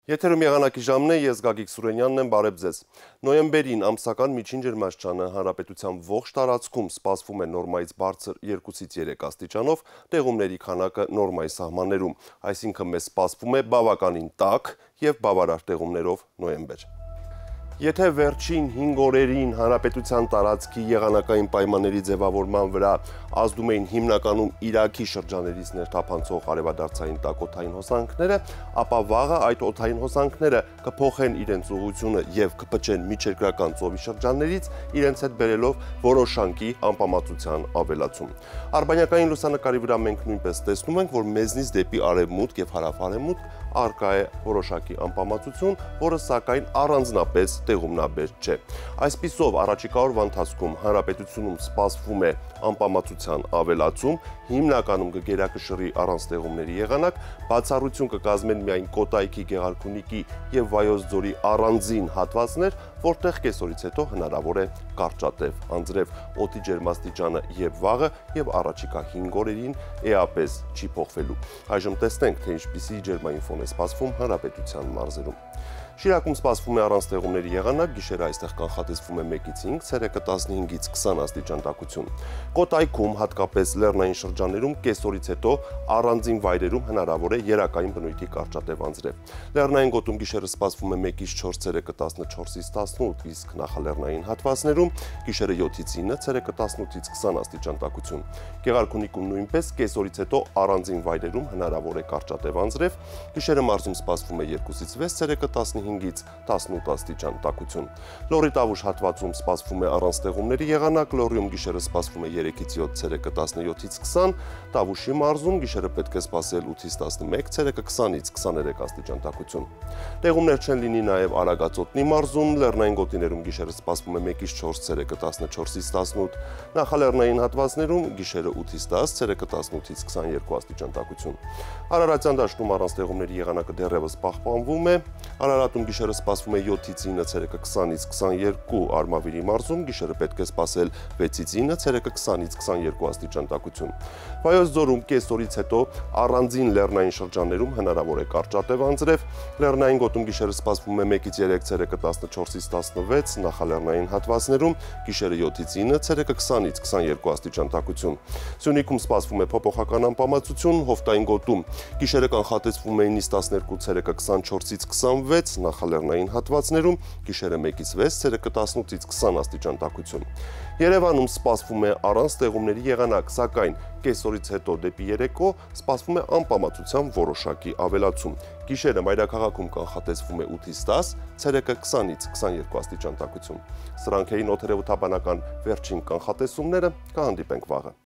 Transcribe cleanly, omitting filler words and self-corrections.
Եթերում եղանակի ժամն է, ես Գագիկ Սուրենյանն եմ, բարև ձեզ։ Նոյեմբերին ամսական միջին ջերմաստիճանը հանրապետության ողջ տարածքում սպասվում է նորմայից բարձր 2-ից 3 աստիճանով, տեղումների քանակը նորմայի սահմաններում, այսինքն մեզ սպասվում է բավականին տաք և բավարար տեղումներով նոյեմբեր։ Եթե վերջին 5 օրերին հանրապետության տարածքի եղանակային պայմանների ձևավորման վրա ազդում էին հիմնականում Իրաքի շրջաներից ներթափանցող արևադարձային տաք օդային հոսանքները, ապա վաղը այդ օդային հոսանքները կփոխեն իրենց ուղղությունը և կփչեն միջերկրական ծովի շրջաններից, իրենց հետ բերելով որոշակի անպամացության ավելացում։ Արբանյակային լուսանկարի վրա մենք նույնպես տեսնում ենք, որ մեզնից դեպի արևմուտք և հարավ-արևմուտք առկա է որոշակի անպամացություն, որը սակայն առանձնապես տեղումնաբեր չէ։ Այսպիսով առաջիկա օրվա ընթացքում հանրապետությունում սպասվում է անպամացության ավելացում, հիմնականում կգերակշռի առանց տեղումների եղանակ, բացառություն կկազմեն միայն Կոտայքի, Գեղարքունիքի և Վայոց ձորի առանձին հատվածներ, որտեղ կեսօրից հետո հնարավոր է կարճատև անձրև, օդի ջերմաստիճանը և վաղը և առաջիկա 5 օրերին էապես չի փոխվելու։ Այժմ տեսնենք, թե ինչպիսի ջերմային ֆոն է սպասվում հանրապետության մարզերում։ Շիրակում սպասվում է առանց տեղումների եղանակ, գիշերը այստեղ կանխատեսվում է 1-ից 5, ցերեկը 15-ից 20 աստիճան տաքություն։ Կոտայքում, հատկապես լեռնային շրջաններում, կեսօրից հետո առանձին վայրերում հնարավոր է երակային բնույթի կարճատև անձրև։ Լեռնային գոտում գիշերը սպասվում է 1-ից 4, ցերեկը 14-ից 18, իսկ նախալեռնային հատվածներում գիշերը 7-ից 9, ցերեկը 18-ից 20 աստիճան տաքություն։ Գեղարքունիքում նույնպես կեսօրից հետո առանձին վայրերում հնարավոր է կարճատև անձրև, գիշերը մարզում սպասվում է 2-ից 6, ցերեկը 15-ից 18 աստիճան տաքություն։ Լոռի Տավուշ հատվածում սպասվում է առանց տեղումների եղանակ, Լոռիում գիշերը սպասվում է 3-ից 7, ցերեկը 17-ից 20, Տավուշի մարզում գիշերը պետք է սպասել 8-ից 11, ցերեկը 20-ից 23 աստիճան տաքություն։ Տեղումներ չեն լինի նաև Արագածոտնի մարզում, լեռնային գոտիներում գիշերը սպասվում է 1-ից 4, ցերեկը 14-ից 18, նախալեռնային հատվածներում գիշերը 8-ից 10, ցերեկը 18-ից 22 աստիճան տաքություն։ Արարատյան դաշտում առանց տեղումների եղանակը դեռևս պահպանվում է, Արարատում գիշերը սպասվում է 7-ից 9, ցերեկը 20-ից 22, Արմավիրի մարզում գիշերը պետք է սպասել 6-ից 9, ցերեկը 20-ից 22 աստիճան տաքություն։ Վայոց ձորում կեսօրից հետո առանձին լեռնային շրջաններում հնարավոր է կարճատև անձրև, լեռնային գոտում գիշերը սպասվում է 1-ից 3, ցերեկը 14-ից 16, նախալեռնային հատվածներում գիշերը 7-ից 9, ցերեկը 20-ից 22 աստիճան տաքություն։ Սյունիքում սպասվում է փոփոխական անպամացություն, Հովտային գոտում գիշերը կանխատեսվում է 9-ից 12, ցերեկը 24-ից 26, նախալեռնային հատվածներում գիշերը 1-ից 6, ցերեկը 18-ից 20 աստիճան տաքություն։ Երևանում սպասվում է առանց տեղումների եղանակ, սակայն կեսօրից հետո դեպի երեկո սպասվում է անպամացության որոշակի ավելացում։ Գիշերը մայրաքաղաքում կանխատեսվում է 8-ից 10, ցերեկը 20-ից 22 աստիճան տաքություն։ Սրանք էին օդերևութաբանական վերջին կանխատեսումները, կհանդիպենք վաղը։